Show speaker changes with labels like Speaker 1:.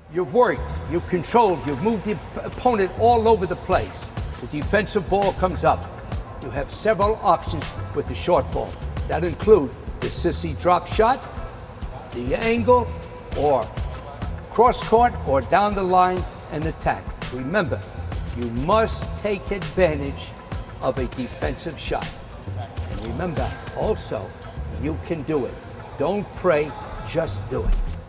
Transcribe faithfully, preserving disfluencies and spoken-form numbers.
Speaker 1: You've worked, you've controlled, you've moved the opponent all over the place. The defensive ball comes up. You have several options with the short ball. That include the sissy drop shot, the angle, or cross court, or down the line and attack. Remember, you must take advantage of a defensive shot. And remember, also, you can do it. Don't pray, just do it.